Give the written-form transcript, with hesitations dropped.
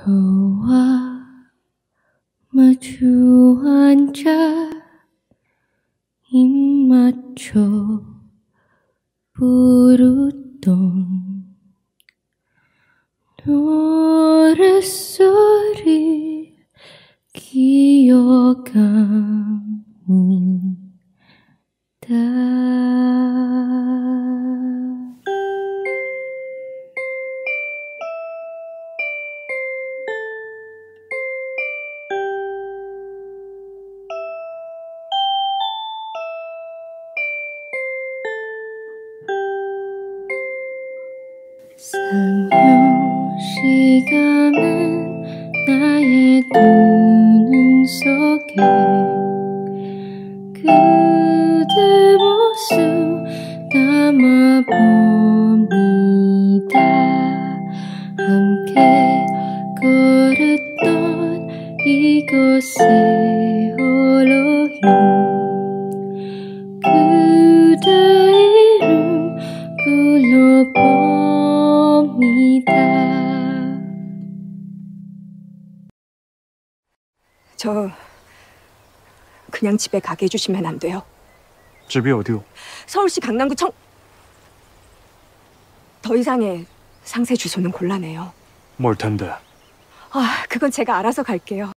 너와 마주 앉아 입 맞춰 부르던 노랫소리 기억합니다. 살며시 감은 나의 두 눈 속에 그대 모습 담아봅니다. 함께 걸었던 이곳에 홀로인 그대 이름 불러봅니다. 저 그냥 집에 가게 해주시면 안 돼요? 집이 어디요? 서울시 강남구청. 더 이상의 상세 주소는 곤란해요. 뭘 텐데? 그건 제가 알아서 갈게요.